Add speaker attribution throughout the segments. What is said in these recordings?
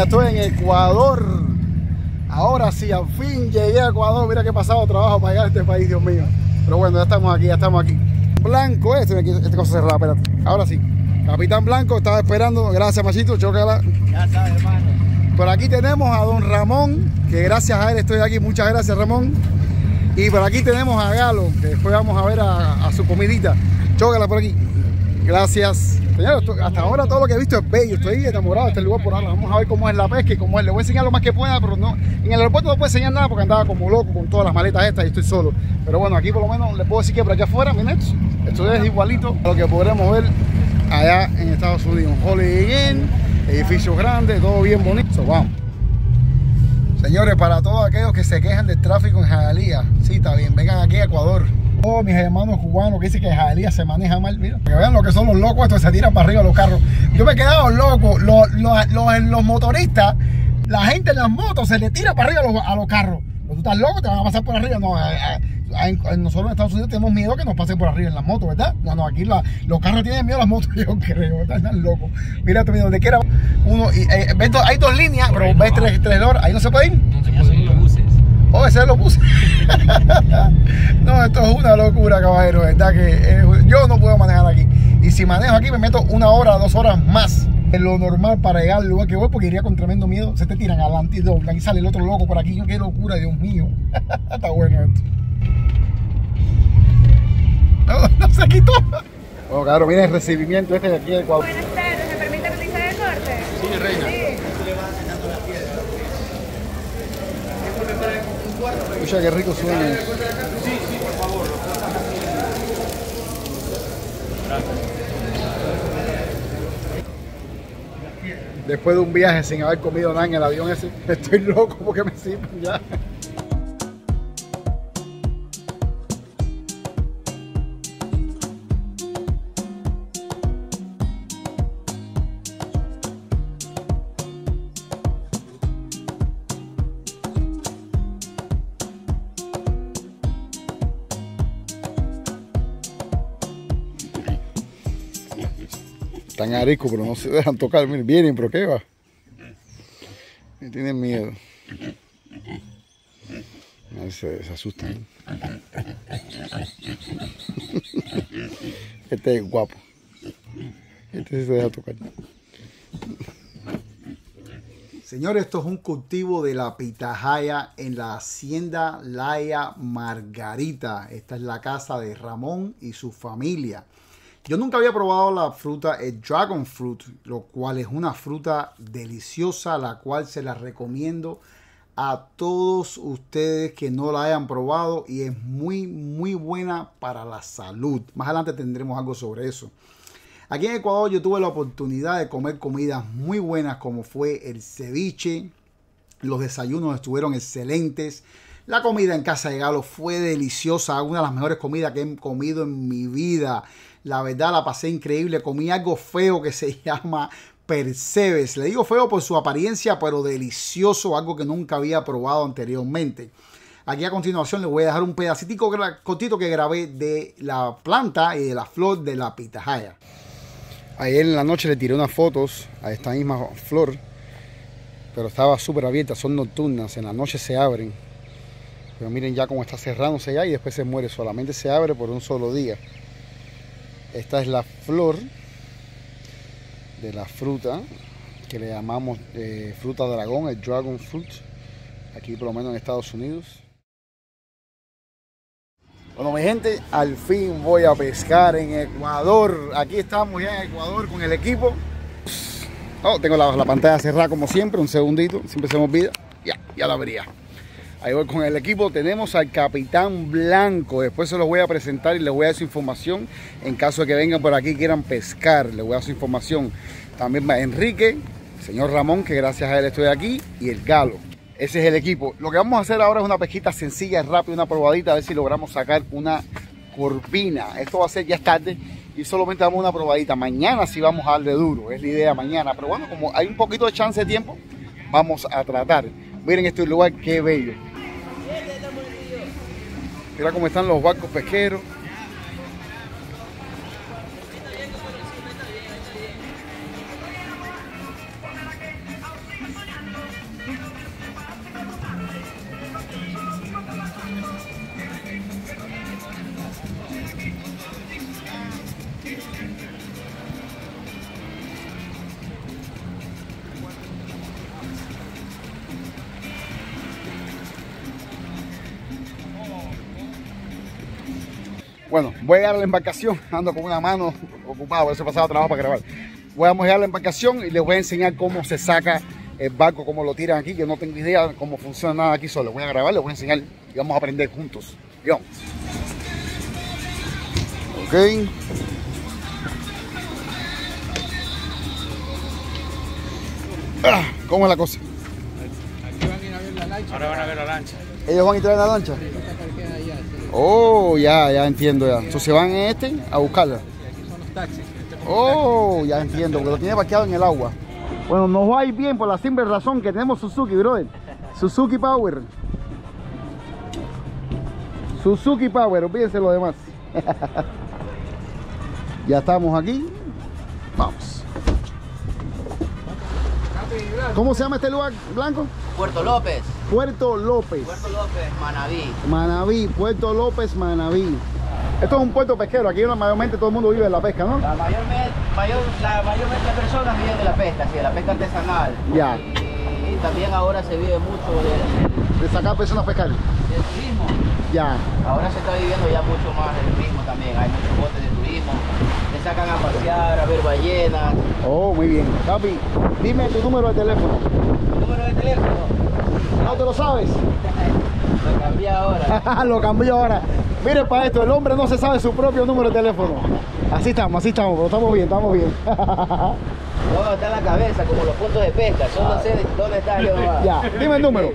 Speaker 1: ya estoy en Ecuador. Ahora sí, al fin llegué a Ecuador. Mira que he pasado trabajo para llegar a este país, Dios mío. Pero bueno, ya estamos aquí, ya estamos aquí. Blanco, esta cosa cerrada, espérate. Ahora sí. Capitán Blanco, estaba esperando. Gracias, Machito, chócala.
Speaker 2: Ya sabes, hermano.
Speaker 1: Por aquí tenemos a don Ramón, que gracias a él estoy aquí. Muchas gracias, Ramón. Y por aquí tenemos a Galo, que después vamos a ver a su comidita. Chócala por aquí. Gracias. Señor, hasta ahora todo lo que he visto es bello. Estoy enamorado de este lugar por ahora. Vamos a ver cómo es la pesca y cómo es. Le voy a enseñar lo más que pueda, pero no. En el aeropuerto no puedo enseñar nada porque andaba como loco con todas las maletas estas y estoy solo. Pero bueno, aquí por lo menos le puedo decir que por allá afuera, miren, esto es igualito a lo que podremos ver allá en Estados Unidos. Holiday Inn, edificios grandes, todo bien bonito. Vamos. Señores, para todos aquellos que se quejan del tráfico en Hialeah, sí, está bien, vengan aquí a Ecuador. Todos mis hermanos cubanos que dicen que Hialeah se maneja mal, mira, que vean lo que son los locos, estos se tiran para arriba los carros. Yo me he quedado loco, los motoristas, la gente en las motos se le tira para arriba a los carros. Pero tú estás loco, te van a pasar por arriba. No, nosotros en Estados Unidos tenemos miedo que nos pasen por arriba en las motos, ¿verdad? No, aquí los carros tienen miedo a las motos, yo creo, están locos. Mira, donde quiera uno, hay dos líneas, pero ves tres horas, ahí no se puede ir.
Speaker 2: No se puede ir los buses.
Speaker 1: Oh, ese lo puse. No, esto es una locura, caballero, ¿verdad? Que yo no puedo manejar aquí. Y si manejo aquí me meto 1 hora, 2 horas más de lo normal para llegar al lugar que voy, porque iría con tremendo miedo. Se te tiran adelante y doblan y sale el otro loco por aquí. Qué locura, Dios mío. Está bueno esto. No se quitó. Bueno, claro, mira el recibimiento este de aquí de Ecuador.
Speaker 3: Buenas tardes, ¿me permite realizar el corte?
Speaker 2: Sí, reina.
Speaker 3: Sí.
Speaker 1: Escucha qué rico suena.
Speaker 2: Sí, por favor.
Speaker 1: Después de un viaje sin haber comido nada en el avión ese, estoy loco porque me sirven ya. Están ariscos, pero no se dejan tocar. Miren, vienen, pero ¿qué va? Me tienen miedo. A ver, se asustan. Este es guapo. Este sí se deja tocar. Señores, esto es un cultivo de la pitahaya en la hacienda Laia Margarita. Esta es la casa de Ramón y su familia. Yo nunca había probado la fruta, el dragon fruit, lo cual es una fruta deliciosa, la cual se la recomiendo a todos ustedes que no la hayan probado y es muy, muy buena para la salud. Más adelante tendremos algo sobre eso. Aquí en Ecuador yo tuve la oportunidad de comer comidas muy buenas como fue el ceviche. Los desayunos estuvieron excelentes. La comida en casa de Galo fue deliciosa, una de las mejores comidas que he comido en mi vida. La verdad la pasé increíble. Comí algo feo que se llama percebes. Le digo feo por su apariencia, pero delicioso, algo que nunca había probado anteriormente. Aquí a continuación les voy a dejar un pedacito cortito que grabé de la planta y de la flor de la pitahaya. Ayer en la noche le tiré unas fotos a esta misma flor, pero estaba súper abierta, son nocturnas, en la noche se abren. Pero miren ya cómo está cerrándose ya y después se muere, solamente se abre por un solo día. Esta es la flor de la fruta que le llamamos fruta dragón, el dragon fruit, aquí por lo menos en Estados Unidos. Bueno, mi gente, al fin voy a pescar en Ecuador. Aquí estamos ya en Ecuador con el equipo. Oh, tengo la pantalla cerrada como siempre, un segundito, siempre se me olvida. Ya la vería. Ahí voy con el equipo. Tenemos al Capitán Blanco. Después se los voy a presentar y les voy a dar su información. En caso de que vengan por aquí y quieran pescar, les voy a dar su información. También va Enrique, el señor Ramón, que gracias a él estoy aquí, y el Galo. Ese es el equipo. Lo que vamos a hacer ahora es una pesquita sencilla, rápida, una probadita, a ver si logramos sacar una corvina. Esto va a ser ya tarde y solamente damos una probadita. Mañana sí vamos a darle duro, es la idea mañana. Pero bueno, como hay un poquito de chance de tiempo, vamos a tratar. Miren este lugar, qué bello. Mira cómo están los barcos pesqueros. Bueno, voy a llegar a la embarcación, ando con una mano ocupada, por eso he pasado trabajo para grabar. Vamos a llegar a la embarcación y les voy a enseñar cómo se saca el barco, cómo lo tiran aquí, que no tengo idea de cómo funciona nada aquí solo. Voy a grabar, les voy a enseñar y vamos a aprender juntos. Digamos. Ok. ¿Cómo es la cosa?
Speaker 2: Aquí van a ir a ver la lancha. Ahora van a ver la lancha.
Speaker 1: ¿Ellos van a entrar en la lancha? Oh, ya entiendo ya. Entonces se van en este a buscarla.
Speaker 2: Aquí son los taxis.
Speaker 1: Oh, ya entiendo, porque lo tiene parqueado en el agua. Bueno, nos va a ir bien por la simple razón que tenemos Suzuki, brother. Suzuki Power. Suzuki Power, olvídense lo demás. Ya estamos aquí. Vamos. ¿Cómo se llama este lugar, Blanco?
Speaker 4: Puerto López.
Speaker 1: Puerto López.
Speaker 4: Puerto López, Manabí.
Speaker 1: Manabí, Puerto López, Manabí. Esto es un puerto pesquero, aquí mayormente todo el mundo vive de la pesca, ¿no?
Speaker 4: La mayormente personas viven de la pesca, sí, de la pesca artesanal.
Speaker 1: Ya.
Speaker 4: Y también ahora se vive mucho
Speaker 1: De sacar personas a pescar.
Speaker 4: del turismo.
Speaker 1: Ya.
Speaker 4: Ahora se está viviendo ya mucho más del turismo también. Hay muchos botes de turismo. Se sacan a pasear, a ver ballenas.
Speaker 1: Oh, muy bien. Papi, dime tu número de teléfono.
Speaker 4: ¿Número de teléfono?
Speaker 1: ¿No te lo sabes?
Speaker 4: Lo cambié ahora.
Speaker 1: Lo cambió ahora. Mire para esto, el hombre no se sabe su propio número de teléfono. Así estamos, pero estamos bien, estamos bien.
Speaker 4: Todo está en la cabeza, como los puntos de pesca. Yo no sé dónde está Jehová.
Speaker 1: Ya, dime el número.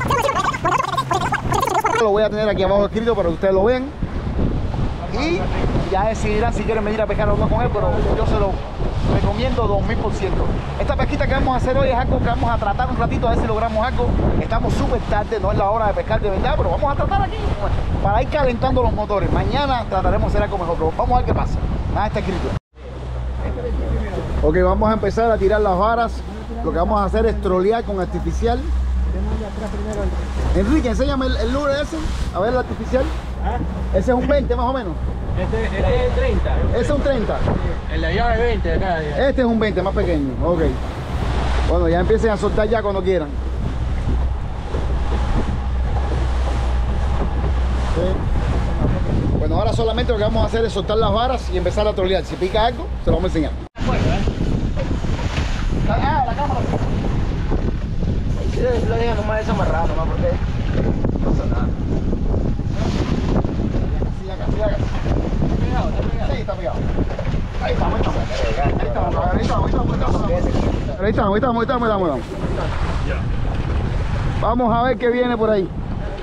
Speaker 1: Lo voy a tener aquí abajo escrito para que ustedes lo vean. Y ya decidirán si quieren venir a pescar o no con él, pero yo se lo recomiendo 2000%. Esta pesquita que vamos a hacer hoy es algo que vamos a tratar un ratito, a ver si logramos algo. Estamos súper tarde, no es la hora de pescar de verdad, pero vamos a tratar aquí para ir calentando los motores. Mañana trataremos de hacer algo mejor, pero vamos a ver qué pasa. Nada está escrito. Ok, vamos a empezar a tirar las varas. Lo que vamos a hacer es trolear con artificial. Enrique, enséñame el lure ese. A ver el artificial. Ese es un 20 más o menos.
Speaker 2: Este es 30.
Speaker 1: Ese es un 30.
Speaker 2: El de allá es 20 de acá.
Speaker 1: Este es un 20 más pequeño. Ok. Bueno, ya empiecen a soltar ya cuando quieran. Sí. Bueno, ahora solamente lo que vamos a hacer es soltar las varas y empezar a trolear. Si pica algo, se lo vamos a enseñar.
Speaker 4: La cámara. Lo dejan nomás desamarrado nomás porque no pasa nada.
Speaker 1: Sí, está pegado. Ahí estamos. Vamos a ver qué viene por ahí.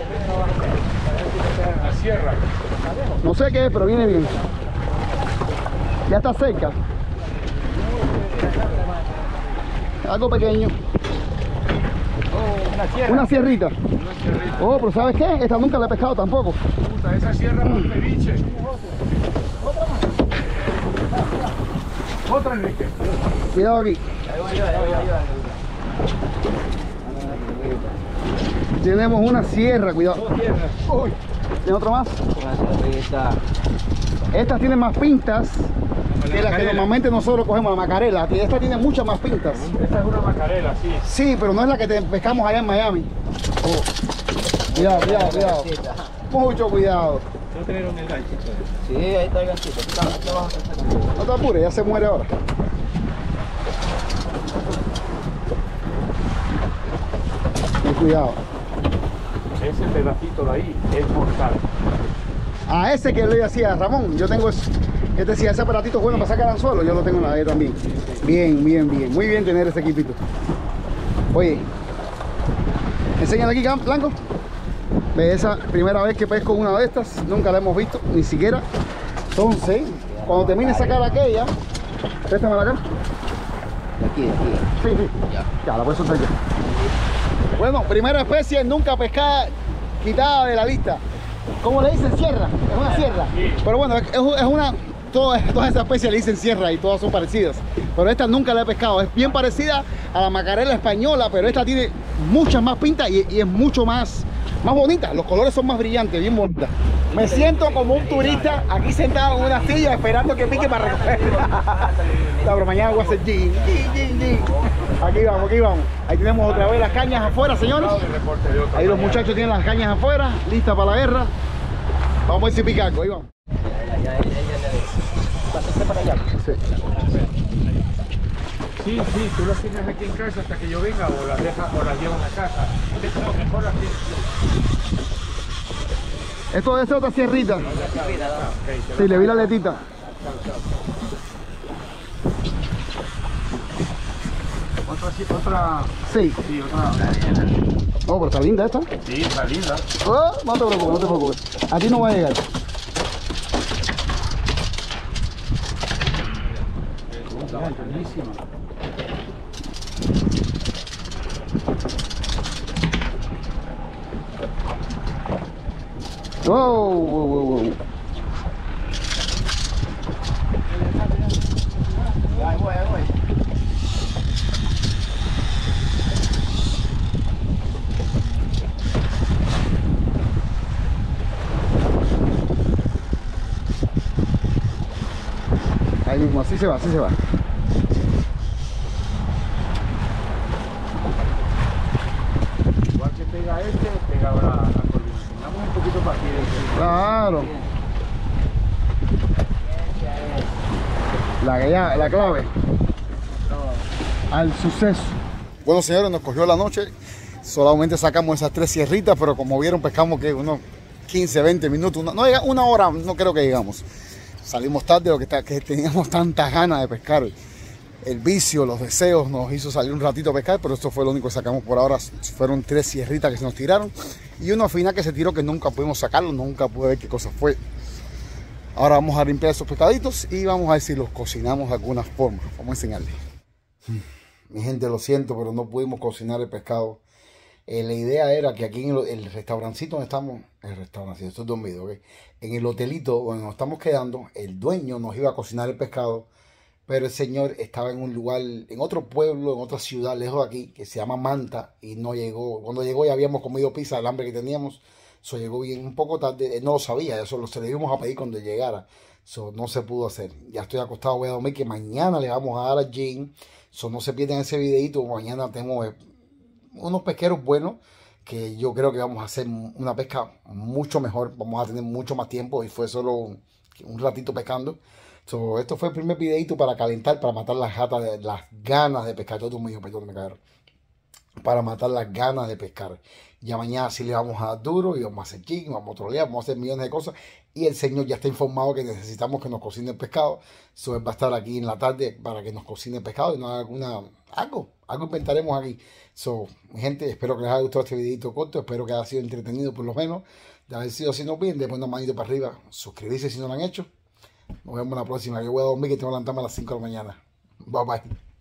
Speaker 2: La sierra.
Speaker 1: No sé qué es, pero viene bien. Ya está cerca. Algo pequeño. Una sierrita. Oh, pero ¿sabes qué? Esta nunca la he pescado tampoco.
Speaker 2: Puta, esa sierra es un ceviche. Otra, Enrique.
Speaker 1: Cuidado aquí. Tenemos una sierra, cuidado. Uy, ¿tiene otra más? Estas tienen más pintas que las que normalmente nosotros cogemos, la macarela. Esta tiene muchas más pintas.
Speaker 2: Esta es una macarela, sí.
Speaker 1: Sí, pero no es la que pescamos allá en Miami. Oh. Cuidado. Mucho cuidado.
Speaker 2: No tener un ganchito.
Speaker 4: Sí, ahí está el ganchito.
Speaker 1: No te apures, ya se muere ahora. Ten cuidado.
Speaker 2: Ese pedacito de ahí es mortal.
Speaker 1: A ese que le decía Ramón, yo tengo que decía, ese aparatito es bueno para sacar anzuelo, yo lo tengo en la de también. Bien. Muy bien tener ese equipito. Oye, enséñale aquí, Blanco. Ve, esa primera vez que pesco una de estas, nunca la hemos visto, ni siquiera. Entonces, cuando termine de sacar aquella, préstame la cara.
Speaker 4: Aquí.
Speaker 1: Sí. Ya, la puedes soltar ya. Bueno, primera especie nunca pescada, quitada de la lista. ¿Cómo le dicen? Sierra. Es una sierra. Pero bueno, es una... Todas esas especies le dicen sierra y todas son parecidas. Pero esta nunca la he pescado. Es bien parecida a la macarela española, pero esta tiene muchas más pintas y es mucho más bonita. Los colores son más brillantes, bien bonitas. Me siento como un turista aquí sentado en una silla esperando que pique para recogerla. No, pero mañana voy a hacer gin. Aquí vamos. Ahí tenemos otra vez las cañas afuera, señores. Ahí los muchachos tienen las cañas afuera, listas para la guerra. Vamos a ver si pica algo, ahí vamos.
Speaker 4: Ya ella le... Pásate para allá.
Speaker 1: Sí.
Speaker 2: Sí, sí, tú las tienes aquí en casa hasta que yo venga o las dejas o las llevas a casa. No, mejor así.
Speaker 1: Esto es otra sierrita.
Speaker 2: Okay,
Speaker 1: Sí, le vi la letita.
Speaker 2: Otra.
Speaker 1: Sí.
Speaker 2: Sí, otra.
Speaker 1: Oh, pero está linda esta.
Speaker 2: Sí, está linda.
Speaker 1: Oh, no te preocupes, no te preocupes. A ti no va a llegar.
Speaker 2: Buenísima.
Speaker 1: Wow, wow, wow, wow.
Speaker 4: Ahí voy, ahí voy.
Speaker 1: Ahí mismo, así se va, así se va.
Speaker 2: Igual que pega pega ahora la colina. Tengamos un poquito para paciencia.
Speaker 1: Claro. La clave al suceso. Bueno, señores, nos cogió la noche. Solamente sacamos esas 3 sierritas, pero como vieron, pescamos que unos 15, 20 minutos. No llega una hora, no creo que llegamos. Salimos tarde, que teníamos tantas ganas de pescar. El vicio, los deseos nos hizo salir un ratito a pescar, pero esto fue lo único que sacamos por ahora. Fueron 3 sierritas que se nos tiraron y una final que se tiró que nunca pudimos sacarlo, nunca pude ver qué cosa fue. Ahora vamos a limpiar esos pescaditos y vamos a ver si los cocinamos de alguna forma. Vamos a enseñarles. Mi gente, lo siento, pero no pudimos cocinar el pescado. La idea era que aquí en el restaurancito donde estamos, estoy dormido, ¿okay? En el hotelito donde nos estamos quedando, el dueño nos iba a cocinar el pescado, pero el señor estaba en un lugar, en otro pueblo, en otra ciudad lejos de aquí, que se llama Manta, y no llegó. Cuando llegó ya habíamos comido pizza, el hambre que teníamos. Eso llegó bien un poco tarde, él no lo sabía, eso se le íbamos a pedir cuando llegara. Eso no se pudo hacer. Ya estoy acostado, voy a dormir, que mañana le vamos a dar al gym. Eso no se pierdan ese videito. Mañana tenemos unos pesqueros buenos, que yo creo que vamos a hacer una pesca mucho mejor. Vamos a tener mucho más tiempo y fue solo un ratito pescando. So, esto fue el primer videito para calentar, para matar las ganas de pescar. Todo mío, perdón, me cayeron. Para matar las ganas de pescar. Ya mañana sí le vamos a dar duro y vamos a hacer jig, vamos a trolear, vamos a hacer millones de cosas. Y el señor ya está informado que necesitamos que nos cocine el pescado. So, él va a estar aquí en la tarde para que nos cocine el pescado y nos haga algo inventaremos aquí. So, mi gente, espero que les haya gustado este videito corto. Espero que haya sido entretenido por lo menos. De haber sido así, no bien, después una manito para arriba. Suscribirse si no lo han hecho. Nos vemos la próxima. Yo voy a dormir, que tengo que levantarme a las 5 de la mañana. Bye bye.